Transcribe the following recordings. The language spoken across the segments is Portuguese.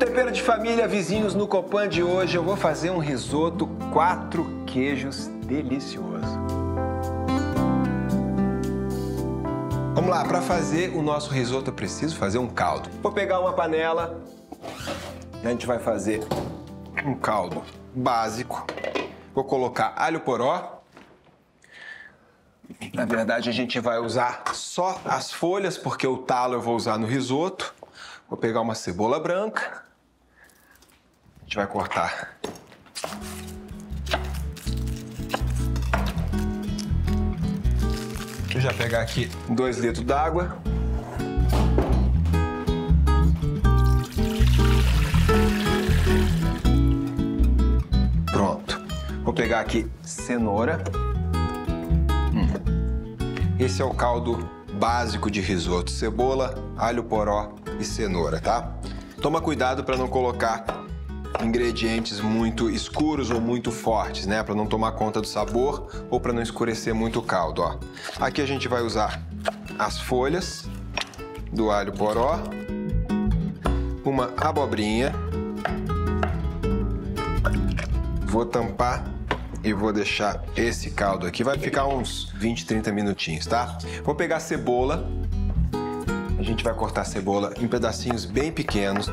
Tempero de Família, vizinhos, no Copan de hoje eu vou fazer um risoto 4 queijos delicioso. Vamos lá, para fazer o nosso risoto eu preciso fazer um caldo. Vou pegar uma panela, a gente vai fazer um caldo básico. Vou colocar alho poró. Na verdade a gente vai usar só as folhas, porque o talo eu vou usar no risoto. Vou pegar uma cebola branca. A gente vai cortar. Vou já pegar aqui 2 litros d'água. Pronto. Vou pegar aqui cenoura. Esse é o caldo básico de risoto. Cebola, alho poró e cenoura, tá? Toma cuidado para não colocar ingredientes muito escuros ou muito fortes, né? Para não tomar conta do sabor ou para não escurecer muito o caldo, ó. Aqui a gente vai usar as folhas do alho poró, uma abobrinha. Vou tampar e vou deixar esse caldo aqui. Vai ficar uns 20, 30 minutinhos, tá? Vou pegar a cebola. A gente vai cortar a cebola em pedacinhos bem pequenos.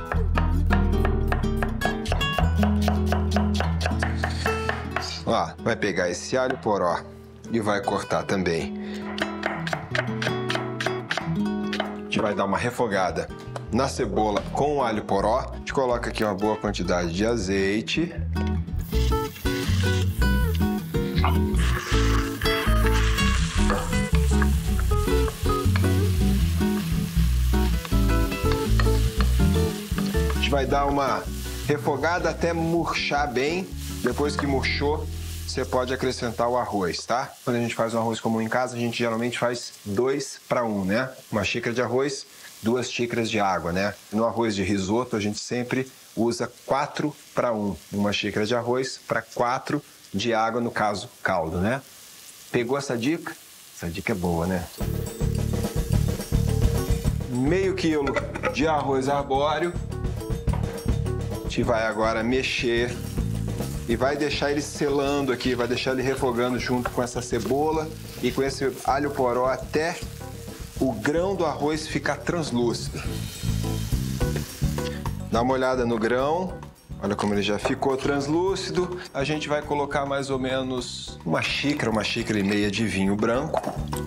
Ó, vai pegar esse alho poró e vai cortar também. A gente vai dar uma refogada na cebola com o alho poró. A gente coloca aqui uma boa quantidade de azeite. A gente vai dar uma refogada até murchar bem. Depois que murchou, você pode acrescentar o arroz, tá? Quando a gente faz um arroz comum em casa, a gente geralmente faz 2 para 1, né? Uma xícara de arroz, 2 xícaras de água, né? No arroz de risoto, a gente sempre usa 4 para 1. Uma xícara de arroz para 4 de água, no caso, caldo, né? Pegou essa dica? Essa dica é boa, né? Meio quilo de arroz arbóreo. A gente vai agora mexer e vai deixar ele selando aqui, vai deixar ele refogando junto com essa cebola e com esse alho poró até o grão do arroz ficar translúcido. Dá uma olhada no grão, olha como ele já ficou translúcido. A gente vai colocar mais ou menos uma xícara e meia de vinho branco.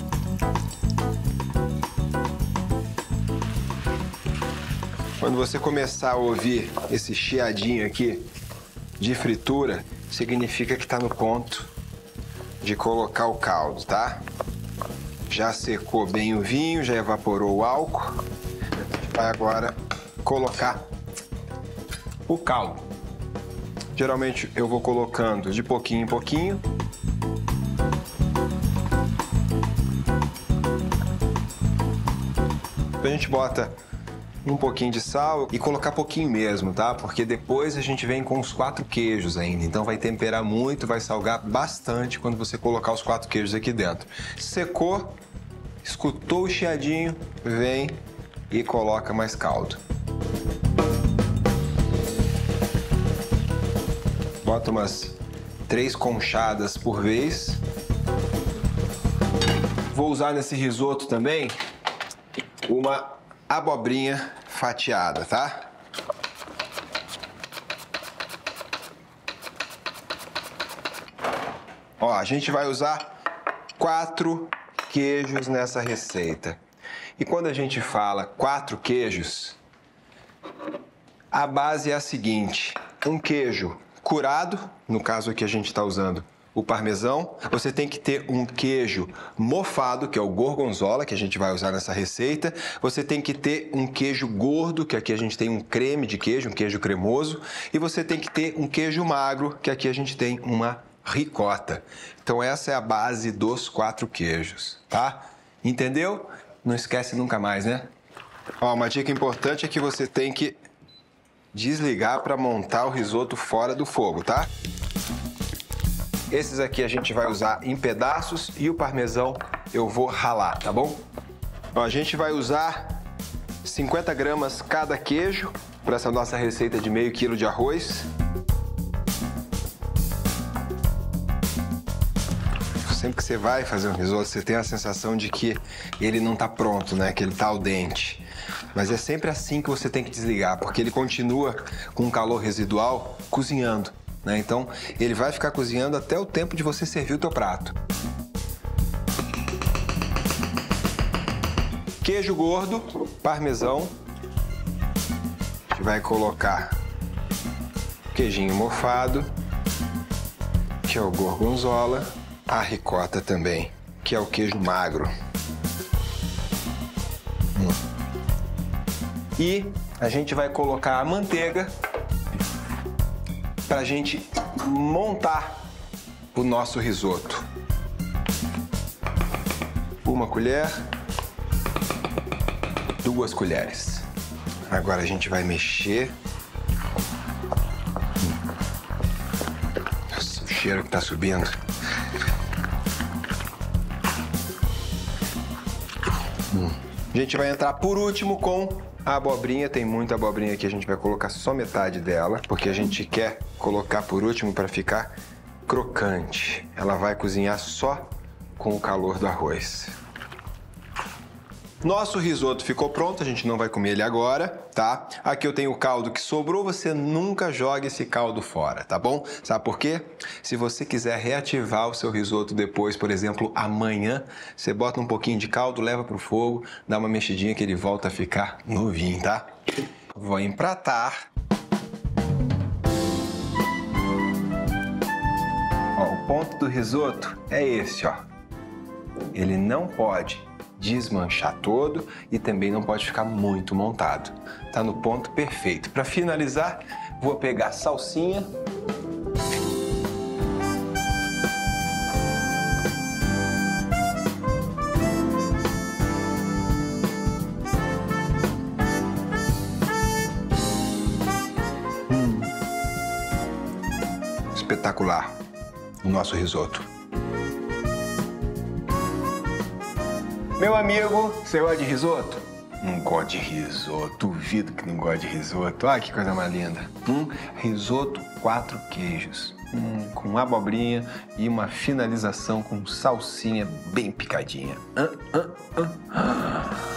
Quando você começar a ouvir esse chiadinho aqui de fritura, significa que está no ponto de colocar o caldo, tá? Já secou bem o vinho, já evaporou o álcool. Vai agora colocar o caldo. Geralmente eu vou colocando de pouquinho em pouquinho. A gente bota um pouquinho de sal e colocar pouquinho mesmo, tá? Porque depois a gente vem com os 4 queijos ainda. Então vai temperar muito, vai salgar bastante quando você colocar os 4 queijos aqui dentro. Secou, escutou o chiadinho, vem e coloca mais caldo. Bota umas 3 conchadas por vez. Vou usar nesse risoto também uma abobrinha fatiada, tá? Ó, a gente vai usar 4 queijos nessa receita. E quando a gente fala 4 queijos, a base é a seguinte: um queijo curado, no caso aqui a gente está usando o parmesão. Você tem que ter um queijo mofado, que é o gorgonzola, que a gente vai usar nessa receita. Você tem que ter um queijo gordo, que aqui a gente tem um creme de queijo, um queijo cremoso. E você tem que ter um queijo magro, que aqui a gente tem uma ricota. Então essa é a base dos 4 queijos, tá? Entendeu? Não esquece nunca mais, né? Ó, uma dica importante é que você tem que desligar para montar o risoto fora do fogo, tá? Esses aqui a gente vai usar em pedaços e o parmesão eu vou ralar, tá bom? Ó, a gente vai usar 50 gramas cada queijo. para essa nossa receita de meio quilo de arroz. Sempre que você vai fazer um risoto, você tem a sensação de que ele não está pronto, né? Que ele está al dente. Mas é sempre assim que você tem que desligar, porque ele continua com um calor residual cozinhando, né? Então, ele vai ficar cozinhando até o tempo de você servir o teu prato. Queijo gordo, parmesão. A gente vai colocar queijinho mofado, que é o gorgonzola. A ricota também, que é o queijo magro. E a gente vai colocar a manteiga para a gente montar o nosso risoto. Uma colher, 2 colheres. Agora a gente vai mexer. Nossa, o cheiro que tá subindo. A gente vai entrar por último com a abobrinha. Tem muita abobrinha aqui, a gente vai colocar só metade dela, porque a gente quer colocar por último para ficar crocante. Ela vai cozinhar só com o calor do arroz. Nosso risoto ficou pronto, a gente não vai comer ele agora, tá? Aqui eu tenho o caldo que sobrou, você nunca joga esse caldo fora, tá bom? Sabe por quê? Se você quiser reativar o seu risoto depois, por exemplo, amanhã, você bota um pouquinho de caldo, leva pro fogo, dá uma mexidinha que ele volta a ficar novinho, tá? Vou empratar. Ó, o ponto do risoto é esse, ó. Ele não pode desmanchar todo e também não pode ficar muito montado. Tá no ponto perfeito. Para finalizar, vou pegar a salsinha. Espetacular o nosso risoto. Meu amigo, você gosta de risoto? Não gosta de risoto, duvido que não gosta de risoto. Olha que coisa mais linda. Risoto 4 queijos, com abobrinha e uma finalização com salsinha bem picadinha.